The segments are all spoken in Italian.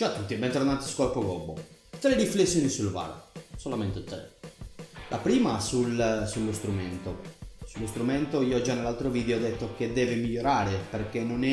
Ciao a tutti e bentornati su Corpo Gobbo. 3 riflessioni sul VAR, solamente 3. La prima sullo strumento. Sullo strumento io già nell'altro video ho detto che deve migliorare perché non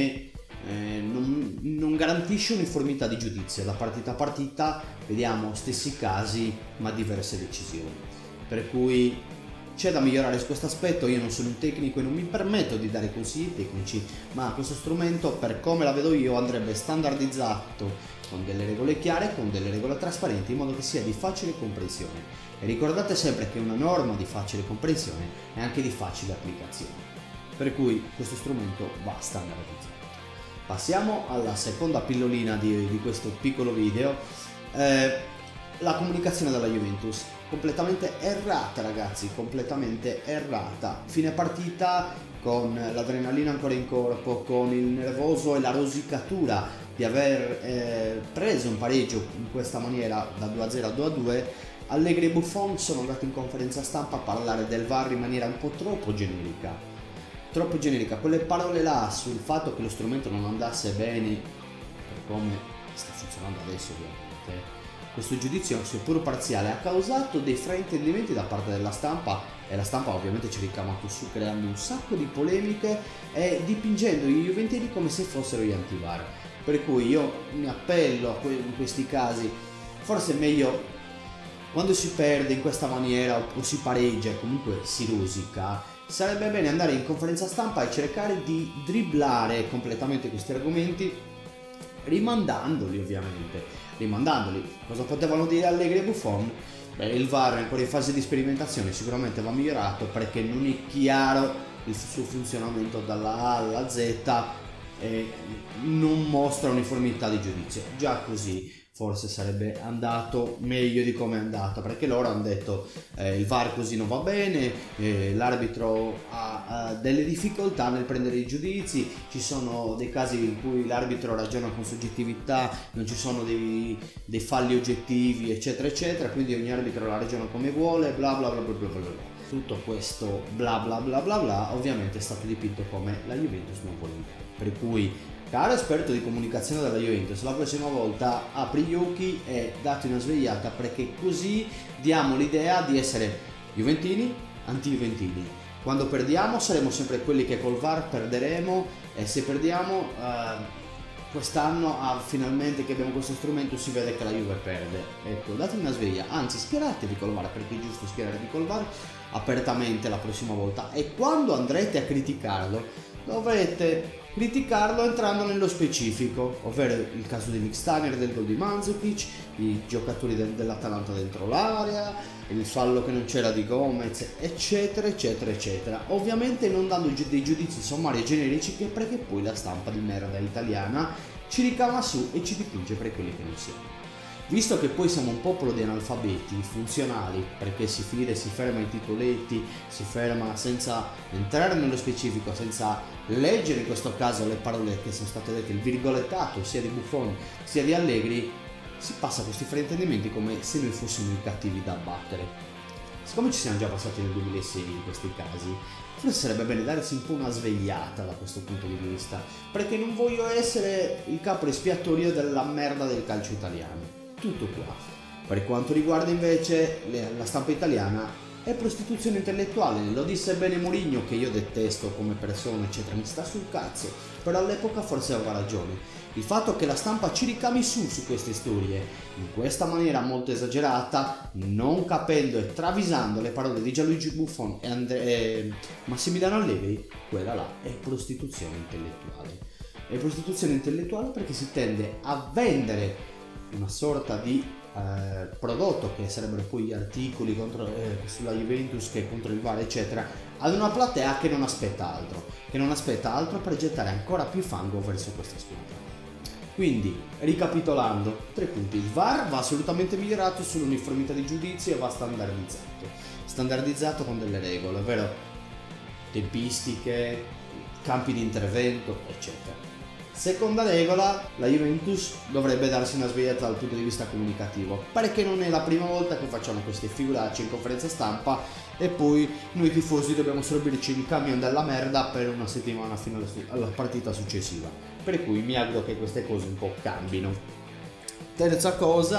garantisce uniformità di giudizio. Da partita a partita vediamo stessi casi ma diverse decisioni. Per cui c'è da migliorare su questo aspetto. Io non sono un tecnico e non mi permetto di dare consigli tecnici, ma questo strumento, per come la vedo io, andrebbe standardizzato con delle regole chiare, con delle regole trasparenti, in modo che sia di facile comprensione. E ricordate sempre che una norma di facile comprensione è anche di facile applicazione, per cui questo strumento va standardizzato. Passiamo alla seconda pillolina di questo piccolo video. La comunicazione della Juventus, completamente errata ragazzi, completamente errata. Fine partita con l'adrenalina ancora in corpo, con il nervoso e la rosicatura di aver preso un pareggio in questa maniera da 2-0 a 2-2, Allegri e Buffon sono andati in conferenza stampa a parlare del VAR in maniera un po' troppo generica. Quelle parole là sul fatto che lo strumento non andasse bene, per come sta funzionando adesso ovviamente, questo giudizio, seppur parziale, ha causato dei fraintendimenti da parte della stampa, e la stampa ovviamente ci ha ricamato su, creando un sacco di polemiche e dipingendo i juventini come se fossero gli anti-VAR. Per cui io mi appello in questi casi, forse è meglio, quando si perde in questa maniera o si pareggia e comunque si rosica, sarebbe bene andare in conferenza stampa e cercare di dribblare completamente questi argomenti, rimandandoli ovviamente. Cosa potevano dire Allegri e Buffon? Il VAR è ancora in fase di sperimentazione, sicuramente va migliorato perché non è chiaro il suo funzionamento dalla A alla Z e non mostra uniformità di giudizio. Già così forse sarebbe andato meglio di come è andato, perché loro hanno detto il VAR così non va bene, l'arbitro ha delle difficoltà nel prendere i giudizi, ci sono dei casi in cui l'arbitro ragiona con soggettività, non ci sono dei falli oggettivi eccetera eccetera, quindi ogni arbitro la ragiona come vuole, bla bla bla bla bla bla bla. Tutto questo bla bla bla bla bla ovviamente è stato dipinto come la Juventus non vuole. Per cui, caro esperto di comunicazione della Juventus, la prossima volta apri gli occhi e dati una svegliata, perché così diamo l'idea di essere juventini, anti-juventini. Quando perdiamo saremo sempre quelli che col VAR perderemo, e se perdiamo quest'anno finalmente che abbiamo questo strumento si vede che la Juve perde. Ecco, date una sveglia, anzi schieratevi col VAR, perché è giusto schierarvi col VAR apertamente la prossima volta, e quando andrete a criticarlo dovrete criticarlo entrando nello specifico, ovvero il caso di Mkhitaryan, del gol di Mandzukic, i giocatori dell'Atalanta dentro l'area, il fallo che non c'era di Gomez, eccetera eccetera eccetera, ovviamente non dando dei giudizi sommari e generici, perché poi la stampa di merda italiana ci ricama su e ci dipinge per quelli che non siamo. Visto che poi siamo un popolo di analfabeti funzionali, perché si ferma i titoletti, si ferma senza entrare nello specifico, senza leggere in questo caso le parole che sono state dette, il virgolettato sia di Buffon sia di Allegri, si passa a questi fraintendimenti come se noi fossimo i cattivi da abbattere. Siccome ci siamo già passati nel 2006 in questi casi, forse sarebbe bene darsi un po' una svegliata da questo punto di vista, perché non voglio essere il capo espiatorio della merda del calcio italiano. Tutto qua. Per quanto riguarda invece la stampa italiana, è prostituzione intellettuale. Lo disse bene Mourinho, che io detesto come persona eccetera, mi sta sul cazzo, però all'epoca forse aveva ragione. Il fatto che la stampa ci ricami su queste storie in questa maniera molto esagerata, non capendo e travisando le parole di Gianluigi Buffon e Massimiliano Allegri, quella là è prostituzione intellettuale. È prostituzione intellettuale perché si tende a vendere una sorta di prodotto, che sarebbero poi gli articoli sulla Juventus, che è contro il VAR eccetera, ad una platea che non aspetta altro per gettare ancora più fango verso questa squadra. Quindi, ricapitolando, 3 punti: il VAR va assolutamente migliorato sull'uniformità di giudizio e va standardizzato con delle regole, ovvero tempistiche, campi di intervento eccetera. Seconda regola, la Juventus dovrebbe darsi una svegliata dal punto di vista comunicativo, perché non è la prima volta che facciamo queste figuracce in conferenza stampa e poi noi tifosi dobbiamo sorbirci il camion della merda per una settimana fino alla partita successiva. Per cui mi auguro che queste cose un po' cambino. Terza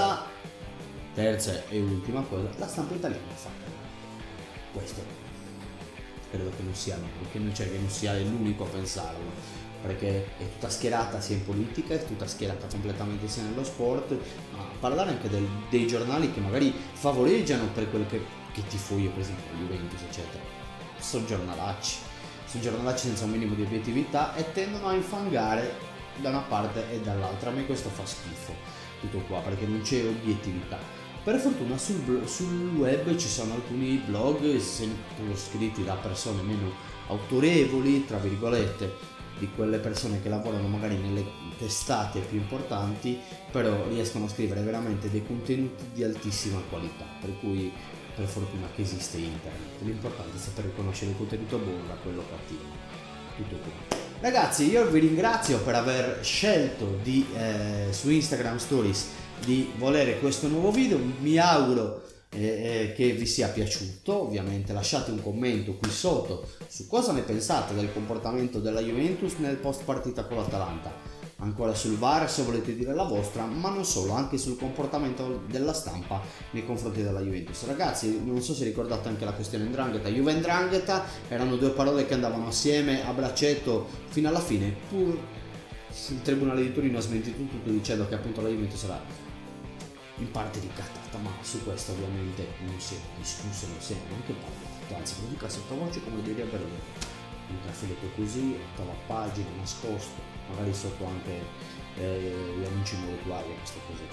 e ultima cosa, la stampa italiana fa cagare. Questo credo che non sia, che non sia l'unico a pensarlo, perché è tutta schierata sia in politica, è tutta schierata completamente sia nello sport, ma parlare anche dei giornali che magari favoreggiano per quello che tifo io, per esempio Juventus eccetera, sono giornalacci senza un minimo di obiettività e tendono a infangare da una parte e dall'altra. A me questo fa schifo, tutto qua, perché non c'è obiettività. Per fortuna sul web ci sono alcuni blog sempre scritti da persone meno autorevoli, tra virgolette, di quelle persone che lavorano magari nelle testate più importanti, però riescono a scrivere veramente dei contenuti di altissima qualità, per cui per fortuna che esiste internet. L'importante è saper riconoscere il contenuto buono da quello cattivo. Tutto qua. Ragazzi, io vi ringrazio per aver scelto su Instagram Stories di volere questo nuovo video. Mi auguro che vi sia piaciuto. Ovviamente lasciate un commento qui sotto su cosa ne pensate del comportamento della Juventus nel post partita con l'Atalanta. Ancora sul VAR se volete dire la vostra, ma non solo, anche sul comportamento della stampa nei confronti della Juventus. Ragazzi, non so se ricordate anche la questione 'ndrangheta, Juve e 'ndrangheta erano due parole che andavano assieme a braccetto fino alla fine, pur il Tribunale di Torino ha smentito tutto dicendo che appunto la Juventus era in parte ricattata, ma su questo ovviamente non si è discusso, non si è neanche parlato, anzi lo dico a sottovoce come direbbero un trafiletto così, ottava pagina, nascosto, magari sotto anche gli annunci molecolari, queste cose.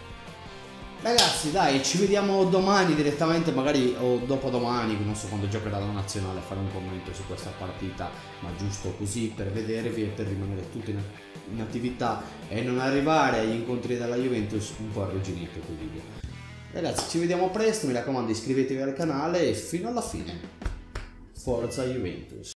Ragazzi, dai, ci vediamo domani direttamente, magari o dopodomani, non so quando giocherà la nazionale, a fare un commento su questa partita, ma giusto così per vedervi e per rimanere tutti in attività e non arrivare agli incontri della Juventus un po' arrugginito quel video. Ragazzi, ci vediamo presto, mi raccomando iscrivetevi al canale e fino alla fine. Forza Juventus!